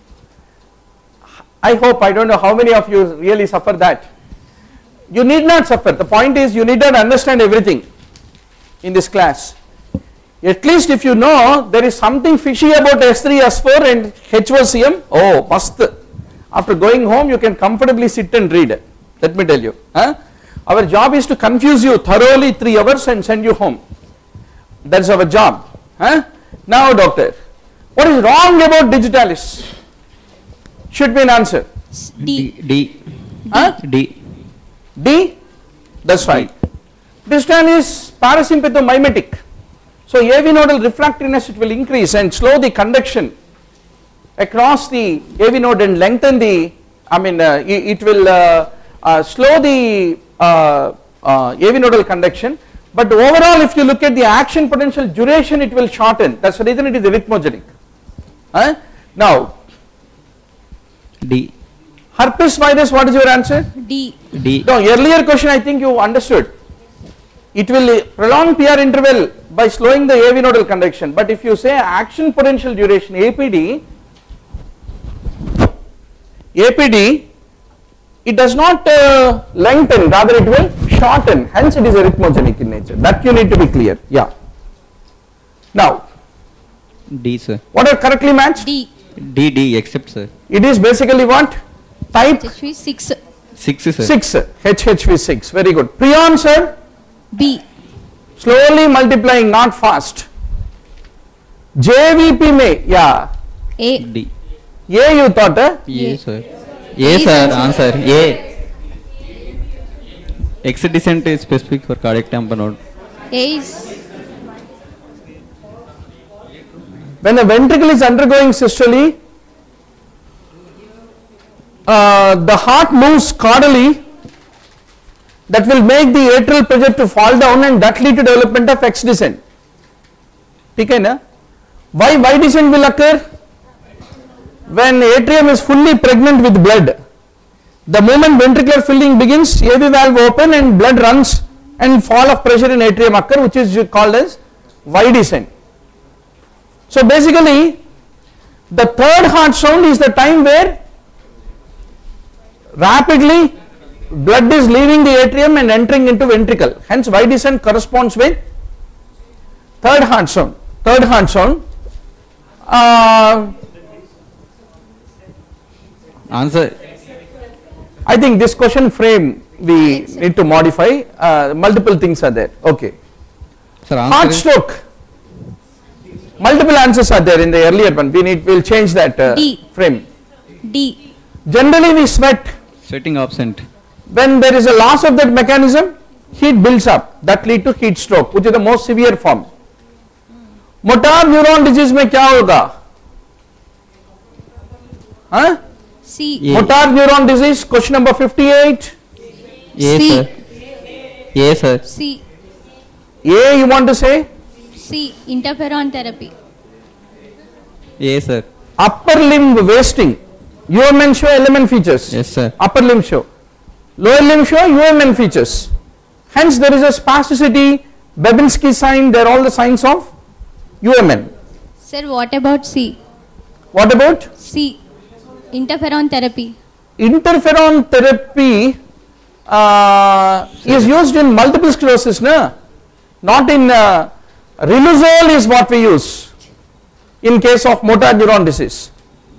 I hope, I don't know how many of you really suffer that. You need not suffer. The point is you need not understand everything in this class. At least if you know there is something fishy about S3, S4 and HOCM, oh mast. After going home you can comfortably sit and read. Let me tell you. Huh? Our job is to confuse you thoroughly 3 hours and send you home. That is our job. Huh? Now doctor, what is wrong about digitalis? Should be an answer. D. Huh? D. D? That's right. Digitalis parasympathomimetic. So AV nodal refractoriness, it will increase and slow the conduction across the AV node and lengthen the, it will slow the AV nodal conduction, but overall if you look at the action potential duration, it will shorten. That's the reason it is arrhythmogenic. Now D. Herpes virus, what is your answer? D. D. No, earlier question I think you understood. It will prolong PR interval by slowing the AV nodal conduction, but if you say action potential duration, APD, it does not lengthen, rather it will shorten, hence it is arrhythmogenic in nature. That you need to be clear. Yeah. Now, D, sir. what are correctly matched? D. D, except, sir. It is basically what? Type HV 6. 6, sir. 6, HHV6, very good. Prion, sir? B. Slowly multiplying, not fast. JVP may, yeah. A. D. A you thought, A, sir. A, sir. Answer. A. X descent is specific for cardiac tamponade. A is When the ventricle is undergoing systole, the heart moves caudally, that will make the atrial pressure to fall down and that lead to development of X descent. Okay, na? Why Y descent will occur? When atrium is fully pregnant with blood. The moment ventricular filling begins, AV valve open and blood runs and fall of pressure in atrium occur, which is called as Y descent. So basically the third heart sound is the time where rapidly blood is leaving the atrium and entering into ventricle, hence Y descent corresponds with third heart sound. Third heart sound. Answer. I think this question frame we need to modify, multiple things are there. Okay. Sir, Heart answer. stroke. Multiple answers are there in the earlier one. We'll change that D. frame. D. Generally we sweat. Sweating absent. When there is a loss of that mechanism, heat builds up, that lead to heat stroke, which is the most severe form. Motor neuron disease में क्या होगा? Huh? C. A. Motor neuron disease, question number 58. A, C. sir. A, sir. C. A you want to say? C. Interferon therapy. A, sir. Upper limb wasting. UMN show element features. Yes, sir. Upper limb show. Lower limb show UMN features. Hence there is a spasticity, Babinski sign, they are all the signs of UMN. Sir, what about C? What about? C. Interferon therapy. Interferon therapy is used in multiple sclerosis, no? Not in Riluzole is what we use in case of motor neuron disease.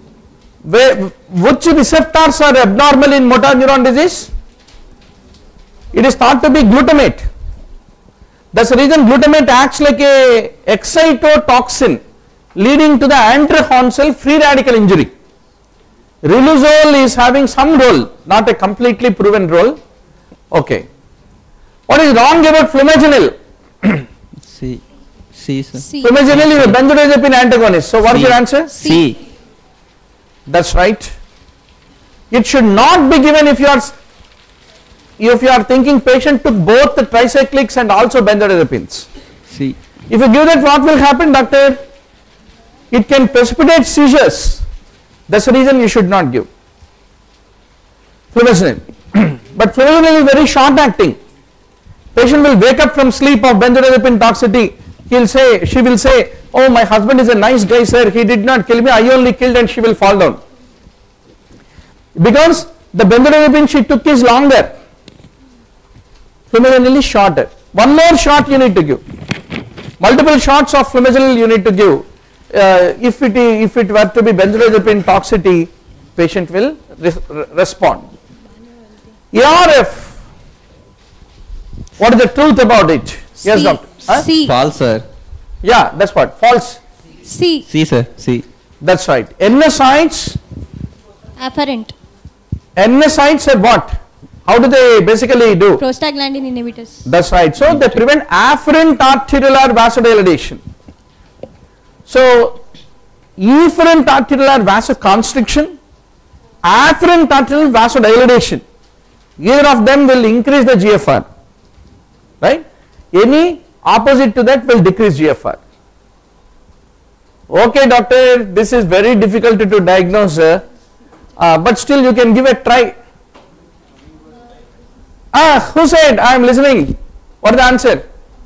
Which receptors are abnormal in motor neuron disease? It is thought to be glutamate. That's the reason glutamate acts like a excitotoxin leading to the anti-Honsel free radical injury. Riluzole is having some role, not a completely proven role. Okay. What is wrong about flumazenil? C. C, sir. C. Flumazenil is a benzodiazepine antagonist. So what is your answer? C. That's right. It should not be given if you are thinking patient took both the tricyclics and also benzodiazepines. C. If you give that, what will happen, doctor? It can precipitate seizures. That's the reason you should not give flumazenil. But flumazenil is very short acting. Patient will wake up from sleep of benzodiazepine toxicity. She will say, oh, my husband is a nice guy, sir. He did not kill me. I only killed, and she will fall down. Because the benzodiazepine she took is longer. Flumazenil is shorter. One more shot you need to give. Multiple shots of flumazenil you need to give. If it were to be benzodiazepine toxicity, patient will respond. ARF. What is the truth about it? Yes, C. doctor. Huh? C. False, sir. Yeah, that's what. False. C. C, sir. C. That's right. NSAIDs. Afferent. NSAIDs are what? How do they basically do? Prostaglandin inhibitors. That's right. So they prevent afferent arteriolar vasodilation. So efferent arteriolar vasoconstriction, afferent arteriolar vasodilation, either of them will increase the GFR, right? Any opposite to that will decrease GFR. Okay, doctor, this is very difficult to diagnose, but still you can give a try. Who said? I am listening. What is the answer?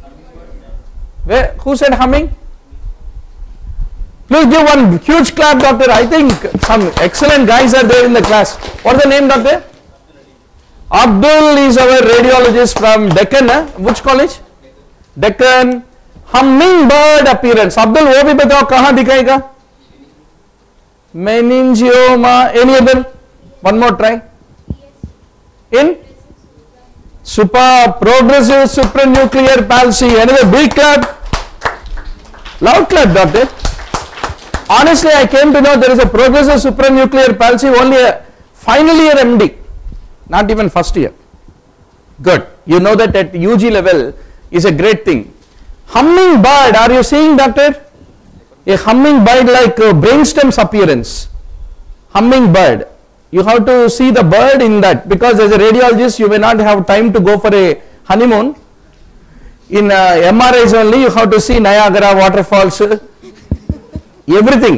Who said humming? Please give one huge clap, doctor. I think some excellent guys are there in the class. What is the name, doctor? Abdul is our radiologist from Deccan. Which college? Deccan. Hummingbird appearance. Abdul, वो भी बताओ कहाँ दिखाएगा? Meningioma. Any other? One more try. In? Progressive supranuclear palsy. Another big clap. Loud clap, doctor. Honestly, I came to know there is a progressive supranuclear palsy only a final year MD, not even first year. Good. You know that at UG level is a great thing. Hummingbird, are you seeing, doctor? A hummingbird like brainstem's appearance. Hummingbird. You have to see the bird in that, because as a radiologist you may not have time to go for a honeymoon. In MRIs only you have to see Niagara waterfalls, everything.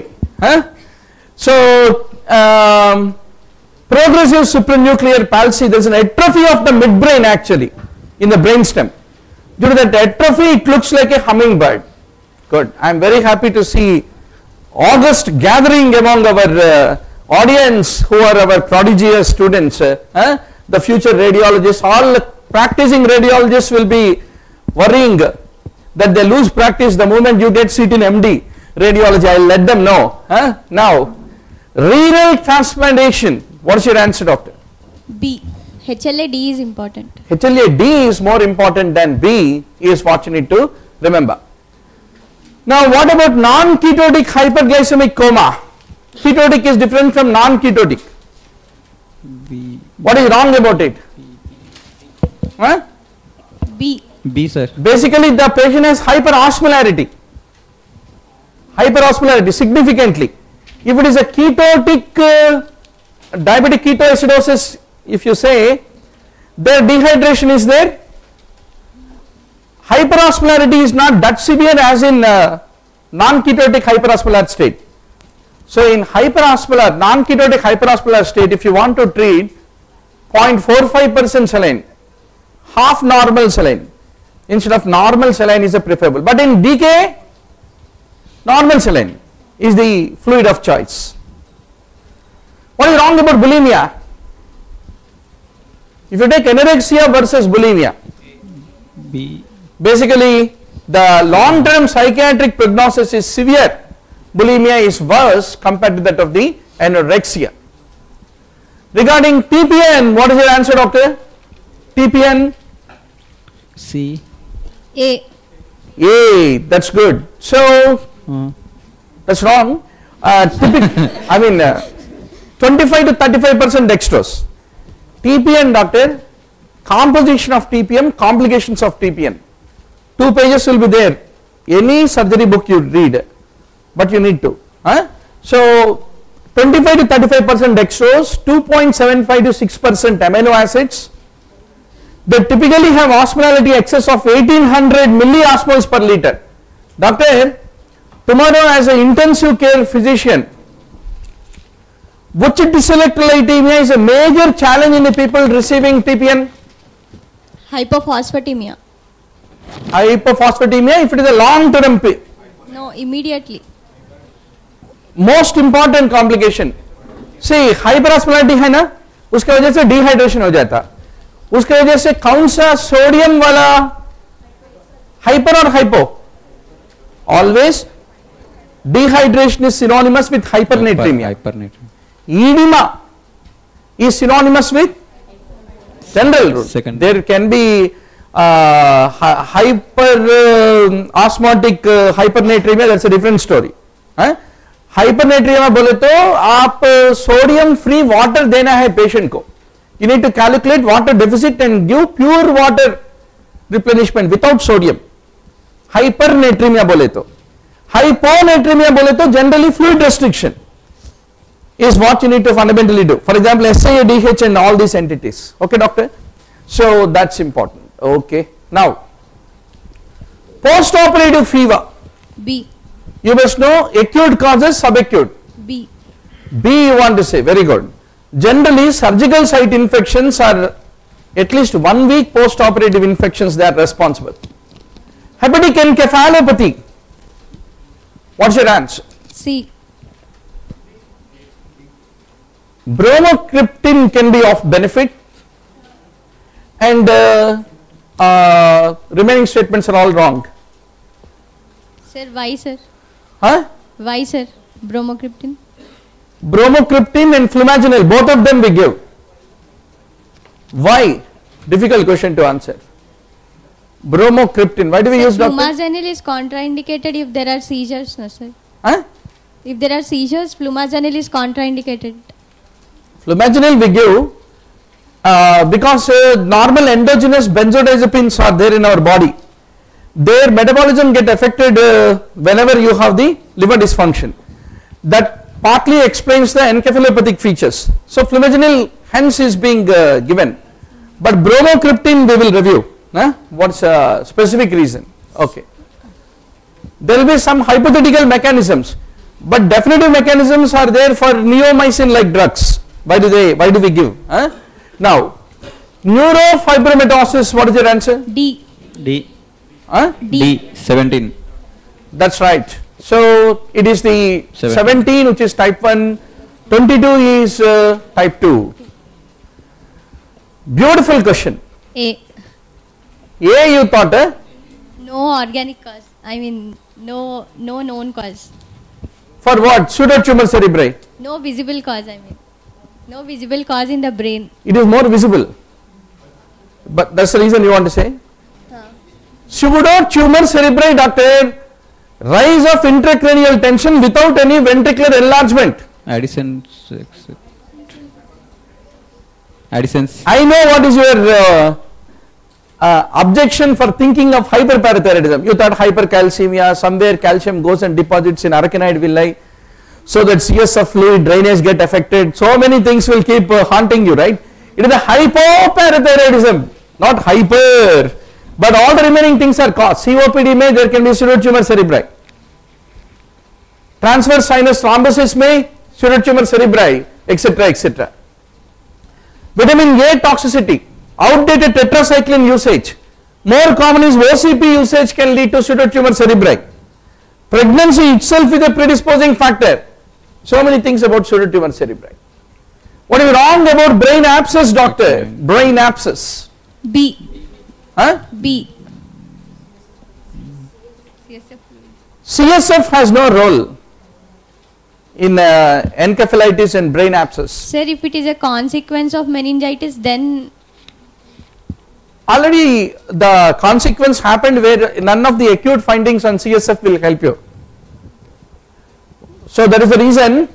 So progressive supranuclear palsy, there is an atrophy of the midbrain actually in the brainstem. Due to that atrophy it looks like a hummingbird. Good. I am very happy to see august gathering among our audience who are our prodigious students. The future radiologists, all practicing radiologists will be worrying that they lose practice the moment you get seat in MD radiology. I will let them know. Now, renal transplantation. What is your answer, doctor? B. HLA-D is important. HLA-D is more important than B is what you need to remember. Now, what about non-ketotic hyperglycemic coma? Ketotic is different from non-ketotic. B. What is wrong about it? B. B, sir. Basically, the patient has hyperosmolarity. Hyperosmolarity significantly. If it is a ketotic diabetic ketoacidosis, if you say their dehydration is there, hyperosmolarity is not that severe as in non-ketotic hyperosmolar state. So in hyperosmolar, non-ketotic hyperosmolar state, if you want to treat 0.45% saline, half normal saline instead of normal saline is a preferable. But in DK, normal saline is the fluid of choice. What is wrong about bulimia? If you take anorexia versus bulimia, B. basically the long-term psychiatric prognosis is severe. Bulimia is worse compared to that of the anorexia. Regarding TPN, what is your answer, doctor? TPN? C. A. A, that's good. So, that's wrong. I mean, 25 to 35% dextrose. TPN, doctor, composition of TPM, complications of TPN. 2 pages will be there. Any surgery book you read, but you need to. So, 25 to 35% dextrose, 2.75 to 6% amino acids. They typically have osmolality excess of 1800 milliosmoles per liter. Doctor, tomorrow as an intensive care physician, which dyselectrolytemia is a major challenge in the people receiving TPN? Hypophosphatemia. Hypophosphatemia, if it is a long term. No, immediately. Most important complication. See, hyperosmolality है ना, उसके वजह से dehydration हो जाता, उसके वजह से कौन सा सोडियम वाला, हाइपर और hypo? Always dehydration is synonymous with hypernatremia. Edema is synonymous with general rule. There can be osmotic hypernatremia, that's a different story. Hypernatremia बोले तो आप सोडियम फ्री वाटर देना है पेशेंट को. You need to calculate water deficit and give pure water replenishment without sodium. Hypernatremia बोले तो. Hyponatremia बोले तो generally fluid restriction is what you need to fundamentally do. For example, SIADH and all these entities. Okay, doctor? So that's important. Okay. Now, post-operative fever. B. You must know acute causes, subacute. B. B you want to say, very good. Generally surgical site infections are at least 1 week post-operative infections, they are responsible. Hepatic encephalopathy. What's your answer? C. Bromocriptine can be of benefit, and remaining statements are all wrong. Sir, why sir? Huh? Why sir? Bromocriptine. Bromocriptine and flumazenil, both of them we give. Why? Difficult question to answer. Bromocriptine, why do we use doctor? Flumazenil is contraindicated if there are seizures, no sir? Huh? If there are seizures, flumazenil is contraindicated. Flumazenil we give because normal endogenous benzodiazepines are there in our body. Their metabolism get affected whenever you have the liver dysfunction. That partly explains the encephalopathic features. So flumazenil hence is being given, but bromocriptine we will review. What's a specific reason? Okay. There will be some hypothetical mechanisms, but definitive mechanisms are there for neomycin like drugs. Why do we give? Now, neurofibromatosis, what is your answer? D. D. D. 17. That's right. So it is the 17 which is type 1, 22 is type 2. Beautiful question. A. A you thought, No organic cause. I mean, no known cause. For what? Pseudotumor cerebri. No visible cause, I mean. No visible cause in the brain. It is more visible. But that's the reason you want to say? Pseudotumor cerebri, doctor. Rise of intracranial tension without any ventricular enlargement. Addison's. I know what is your objection for thinking of hyperparathyroidism. You thought hypercalcemia, somewhere calcium goes and deposits in arachnoid villi, so that CSF fluid drainage get affected. So many things will keep haunting you, right? It is the hypoparathyroidism, not hyper. But all the remaining things are caused. COPD may, there can be pseudotumor cerebri. Transverse sinus thrombosis may, pseudotumor cerebri, etc., etc. Vitamin A toxicity, outdated tetracycline usage, more common is OCP usage can lead to pseudotumor cerebri. Pregnancy itself is a predisposing factor. So many things about pseudotumor cerebri. What is wrong about brain abscess, doctor? Brain abscess. B. B. CSF has no role in encephalitis and brain abscess. Sir, if it is a consequence of meningitis, then already the consequence happened where none of the acute findings on CSF will help you. So that is the reason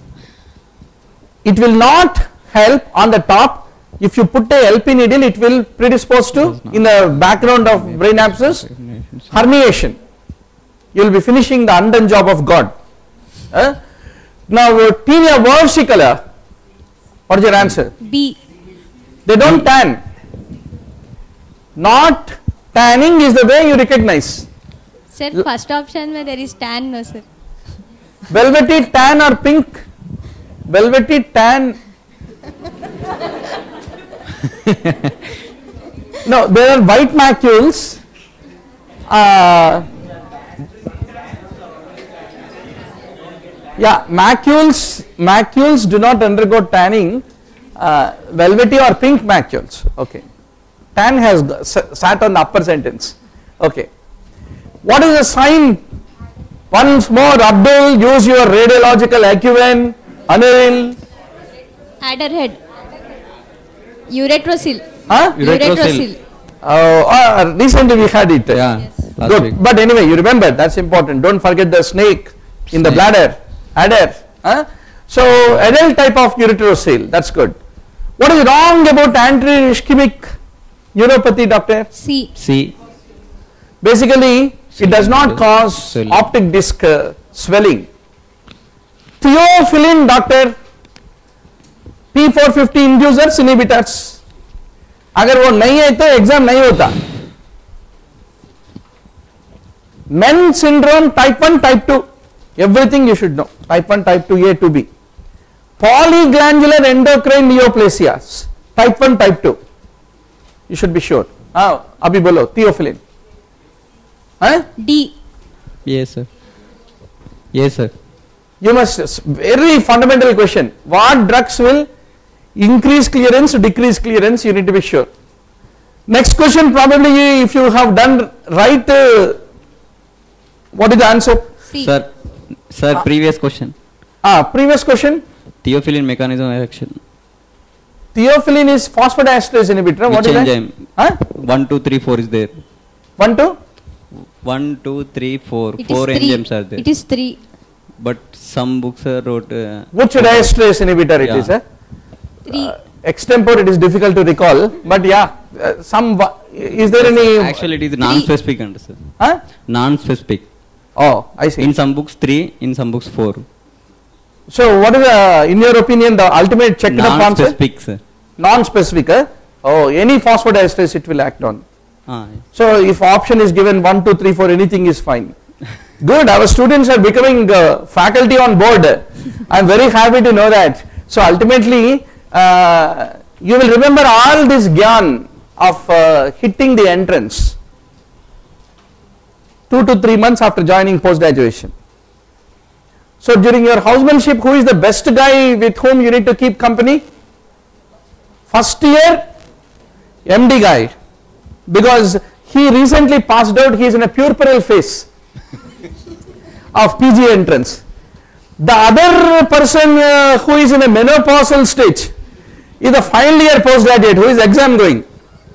it will not help on the top. If you put a LP needle, it will predispose to, in the background of brain abscess, herniation. You will be finishing the undone job of God. Now tinea versicolor, what is your answer? B. They don't tan. Not tanning is the way you recognize. Sir, first option where there is tan, no sir. Velvety tan or pink? Velvety tan. No, there are white macules. Yeah, macules do not undergo tanning. Velvety or pink macules. Okay. Tan has sat on the upper sentence. Okay. What is the sign? Once more, Abdul, use your radiological acumen. Anil. Adderhead. Uretrosil. Huh? Uretrosil. Recently we had it. Yeah. Yes. Last Good. week. But anyway, you remember, that's important. Don't forget the snake in the Snake. bladder. Adder. So, adult type of uretrosil. That's good. What is wrong about anti-ischemic neuropathy, doctor? C. C. Basically, it does not cause Swelling. optic disc swelling. Theophylline, doctor, P450 inducers, inhibitors. अगर वो नहीं है तो exam नहीं होता. Men syndrome type 1, type 2. Everything you should know. Type 1, type 2, A to B. Polyglandular endocrine neoplasias. Type 1, type 2. You should be sure. अभी बोलो theophylline. D. Yes, sir. Yes, sir. You must, very fundamental question. What drugs will increase clearance, decrease clearance? You need to be sure. Next question, probably if you have done right, what is the answer? C. Sir, previous question. Previous question. Theophylline mechanism of action. Theophylline is phosphodiesterase inhibitor. What Which is enzyme? that? 1, 2, 3, 4 is there. 1, 2? 1, 2, 3, 4. It is 4 3. enzymes are there. It is 3. But some books wrote. Which diesterase inhibitor it is? 3. Extempore it is difficult to recall, but yeah, is there any? Actually, it is non-specific answer. Non-specific. Oh, I see. In some books 3, in some books 4. So, what is in your opinion the ultimate checked up answer? Non-specific, sir. Non-specific. Oh, any phosphodiesterase it will act on. Yes. So, if option is given 1, 2, 3, 4, anything is fine. Good. Our students are becoming faculty on board. I am very happy to know that. So, ultimately, you will remember all this gyan of hitting the entrance 2 to 3 months after joining post graduation. So, during your housemanship, who is the best guy with whom you need to keep company? First year MD guy, because he recently passed out, he is in a puerperal phase of PG entrance. The other person who is in a menopausal stage is a final year postgraduate who is exam going.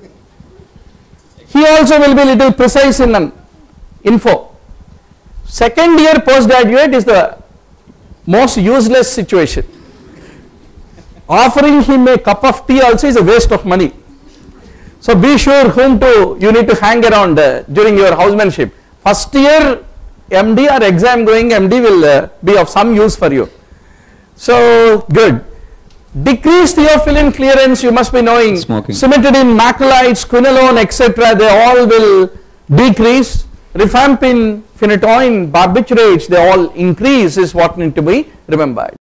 He also will be little precise in an info. Second year postgraduate is the most useless situation. Offering him a cup of tea also is a waste of money. So be sure whom you need to hang around during your housemanship. First year MD or exam going MD will be of some use for you. So good. Decreased theophylline clearance, you must be knowing. Smoking. Cimetidine, macrolides, quinolone, etc. They all will decrease. Rifampin, phenytoin, barbiturates, they all increase is what need to be remembered.